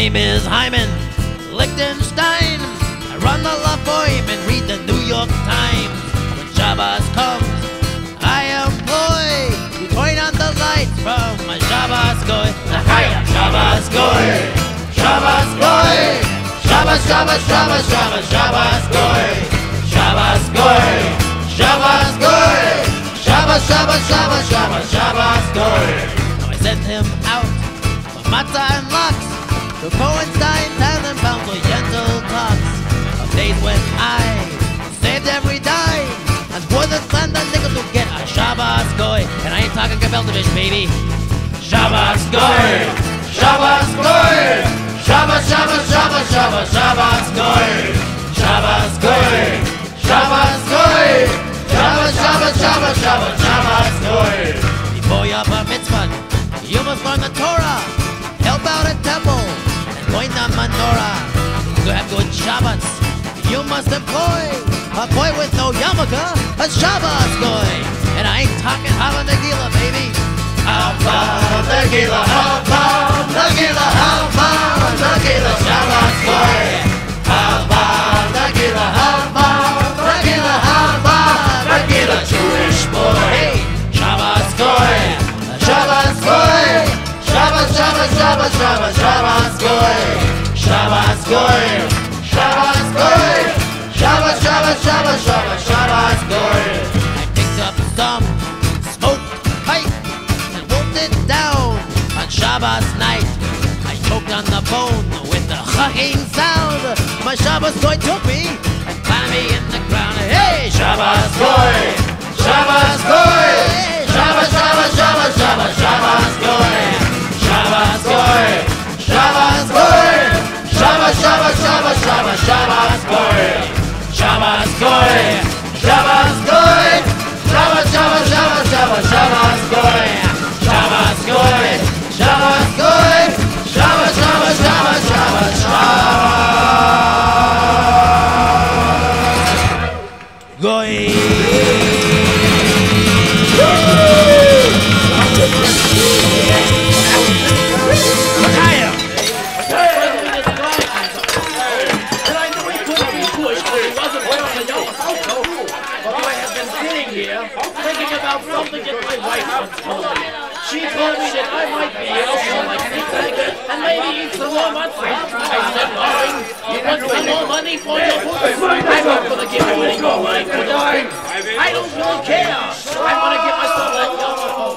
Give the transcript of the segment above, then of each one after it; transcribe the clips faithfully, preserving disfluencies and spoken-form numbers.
name is Hyman Lichtenstein. I run the La Foime and read the New York Times. When Shabbos comes, I employ to turn on the lights from my Shabbes Goy. Shabbes Goy, Shabbes Goy, Shabbes, Shabbes, Shabbes, Shabbes, Shabbes Goy, Shabbes Goy, Shabbes Goy, Shabbes, Shabbes, Shabbes, Shabbes, Shabbes Goy. Now I sent him out with matzah and lox to Cohenstein, Tannenbaum, to gentle talks. Of days when I saved every dime and more than planned a nickel to get a Shabbes Goy. And I ain't talking Gebeltovich, baby. Shabbes Goy, Shabbes Goy, Shabbes, Shabbes, Shabbes, Shabbes, Shabbes Goy, Shabbes Goy, Shabbes Goy, Shabbes, Shabbes, Shabbes, Shabbes, Shabbes Goy. Before your bar mitzvah, you must learn the Torah, help out at temple, and join the menorah. To have good Shabbos, you must employ a boy with no yarmulke, a Shabbes Goy. And I ain't talking Hava Nagila, baby. Hava Nagila, Hava Nagila, Hava Nagila, Shabbes Goy. Hava Nagila, Hava Nagila, Hava Nagila, Jewish boy. Hey, Shabbes Goy, Shabbes Goy, Shabbes, Shabbes, Shabbes, Shabbes, Shabbes Goy, Shabbes Goy, Shabbes Goy, Shabbes, Shabbes, Shabbes, Shabbes, Shabbes Goy. I picked up some smoked pipe and wolfed it down on Shabbos night. I choked on the bone with the chugging sound. My Shabbes Goy took me and planted me in the ground. Hey, Shabbes Goy, Shabbes Goy, Shabbes, Shabbes, Shabbes, Shabbes, Shabbes Goy, Shabbes Goy, Shabbes Goy, Shabbes, Shabbes, Shabbes, Shabbes, Shabbes Goy, Shabbes Goy, Shabbes Goy, Shabbes, Shabbes, Shabbes, Shabbes, Shabbes Goy, Shabbes Goy, Shabbes Goy, Shabbes, Shabbes, Shabbes, Shabbes, Shabbes Goy. Thinking about something that my wife once told me. She told me that I might be able to like think and maybe eat some more matzah. I said, darling, you want some more money for your food? I'm not going to give you any more money for the food. I don't really care. I want to get myself that yellow.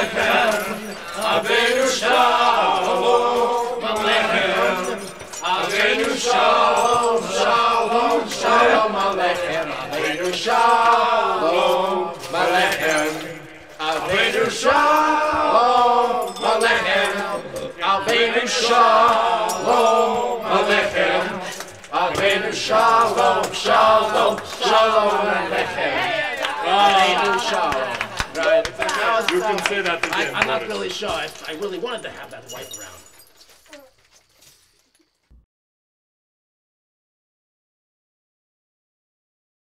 Avenu shalom, alechem. Avenu shalom, shalom, shalom, alechem. Avenu shalom. Alechem, Avenu Shalom, Alechem, Avenu Shalom, Alechem, Avenu Shalom, Shalom, Shalom, Alechem, Avenu Shalom. Right. You can say that again. I, I'm not really sure. I, I really wanted to have that wife around.